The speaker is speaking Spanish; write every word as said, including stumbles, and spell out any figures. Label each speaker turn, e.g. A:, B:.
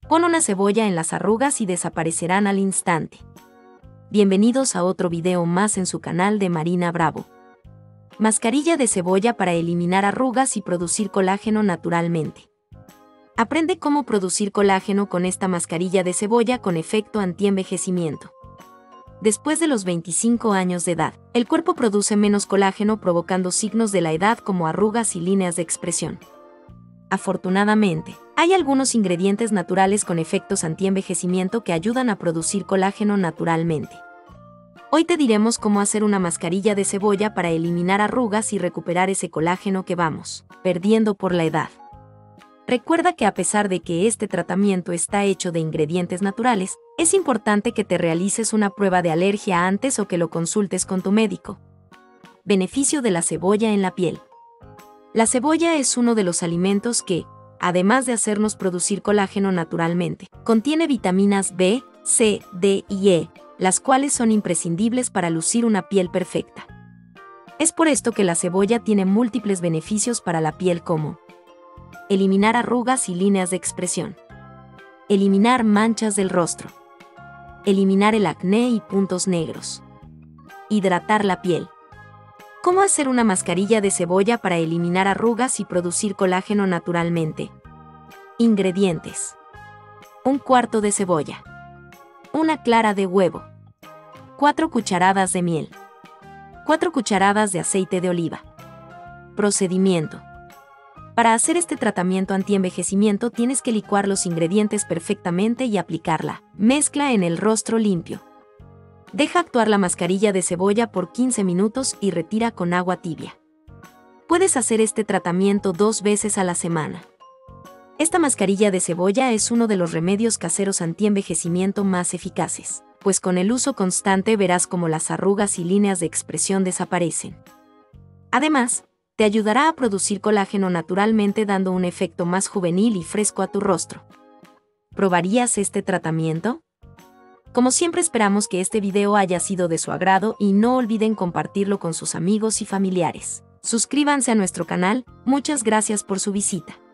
A: Pon una cebolla en las arrugas y desaparecerán al instante. Bienvenidos a otro video más en su canal de Marina Bravo. Mascarilla de cebolla para eliminar arrugas y producir colágeno naturalmente. Aprende cómo producir colágeno con esta mascarilla de cebolla con efecto antienvejecimiento. Después de los veinticinco años de edad, el cuerpo produce menos colágeno provocando signos de la edad como arrugas y líneas de expresión. Afortunadamente, hay algunos ingredientes naturales con efectos antienvejecimiento que ayudan a producir colágeno naturalmente. Hoy te diremos cómo hacer una mascarilla de cebolla para eliminar arrugas y recuperar ese colágeno que vamos perdiendo por la edad. Recuerda que a pesar de que este tratamiento está hecho de ingredientes naturales, es importante que te realices una prueba de alergia antes o que lo consultes con tu médico. Beneficio de la cebolla en la piel. La cebolla es uno de los alimentos que, además de hacernos producir colágeno naturalmente, contiene vitaminas B, C, D y E, las cuales son imprescindibles para lucir una piel perfecta. Es por esto que la cebolla tiene múltiples beneficios para la piel como eliminar arrugas y líneas de expresión, eliminar manchas del rostro, eliminar el acné y puntos negros, hidratar la piel. ¿Cómo hacer una mascarilla de cebolla para eliminar arrugas y producir colágeno naturalmente? Ingredientes: un cuarto de cebolla, una clara de huevo, cuatro cucharadas de miel, cuatro cucharadas de aceite de oliva. Procedimiento: para hacer este tratamiento antienvejecimiento tienes que licuar los ingredientes perfectamente y aplicarla. Mezcla en el rostro limpio. Deja actuar la mascarilla de cebolla por quince minutos y retira con agua tibia. Puedes hacer este tratamiento dos veces a la semana. Esta mascarilla de cebolla es uno de los remedios caseros antienvejecimiento más eficaces, pues con el uso constante verás cómo las arrugas y líneas de expresión desaparecen. Además, te ayudará a producir colágeno naturalmente dando un efecto más juvenil y fresco a tu rostro. ¿Probarías este tratamiento? Como siempre esperamos que este video haya sido de su agrado y no olviden compartirlo con sus amigos y familiares. Suscríbanse a nuestro canal, muchas gracias por su visita.